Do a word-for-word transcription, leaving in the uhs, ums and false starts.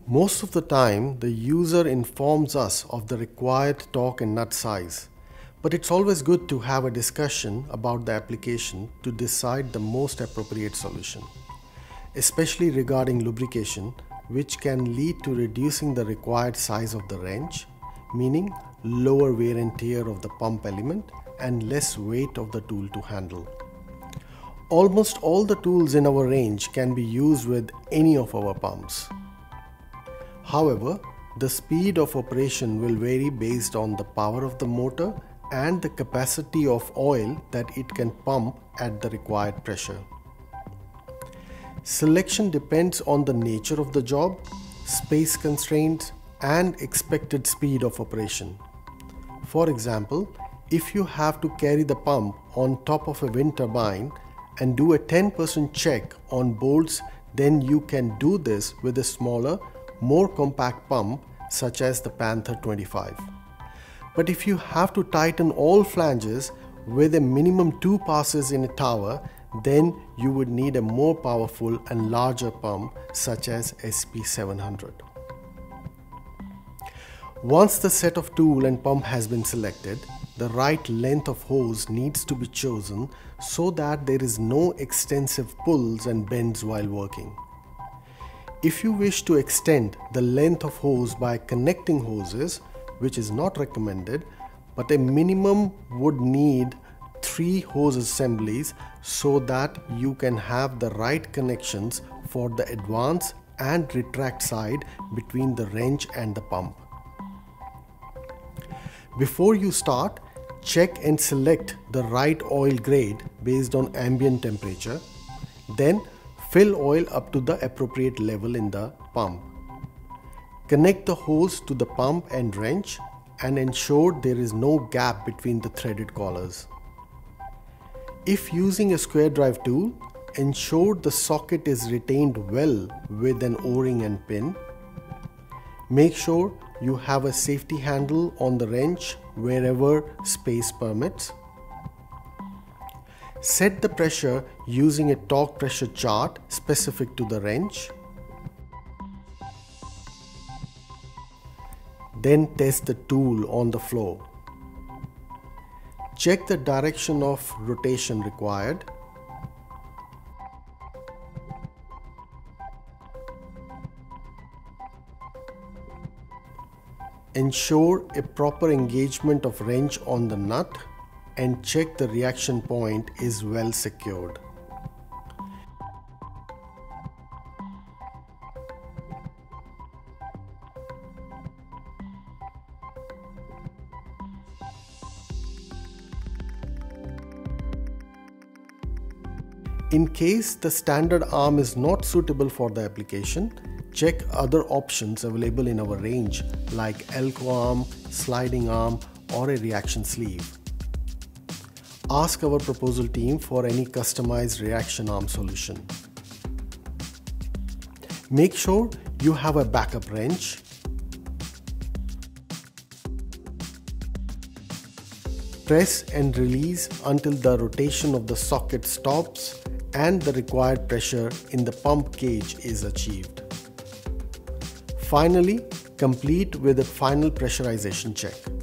Most of the time, the user informs us of the required torque and nut size, but it's always good to have a discussion about the application to decide the most appropriate solution, especially regarding lubrication, which can lead to reducing the required size of the wrench, meaning lower wear and tear of the pump element and less weight of the tool to handle. Almost all the tools in our range can be used with any of our pumps. However, the speed of operation will vary based on the power of the motor and the capacity of oil that it can pump at the required pressure. Selection depends on the nature of the job, space constraints, and expected speed of operation. For example, if you have to carry the pump on top of a wind turbine and do a ten percent check on bolts, then you can do this with a smaller, more compact pump such as the Panther twenty-five. But if you have to tighten all flanges with a minimum two passes in a tower, then you would need a more powerful and larger pump such as S P seven hundred. Once the set of tool and pump has been selected, the right length of hose needs to be chosen so that there is no extensive pulls and bends while working. If you wish to extend the length of hose by connecting hoses, which is not recommended, but a minimum would need three hose assemblies so that you can have the right connections for the advance and retract side between the wrench and the pump. Before you start, check and select the right oil grade based on ambient temperature. Then fill oil up to the appropriate level in the pump. Connect the hose to the pump and wrench and ensure there is no gap between the threaded collars. If using a square drive tool, ensure the socket is retained well with an O-ring and pin. Make sure you have a safety handle on the wrench wherever space permits. Set the pressure using a torque pressure chart specific to the wrench. Then test the tool on the floor. Check the direction of rotation required. Ensure a proper engagement of wrench on the nut and check the reaction point is well secured. In case the standard arm is not suitable for the application, check other options available in our range like Elco arm, sliding arm, or a reaction sleeve. Ask our proposal team for any customized reaction arm solution. Make sure you have a backup wrench. Press and release until the rotation of the socket stops and the required pressure in the pump gauge is achieved. Finally, complete with a final pressurization check.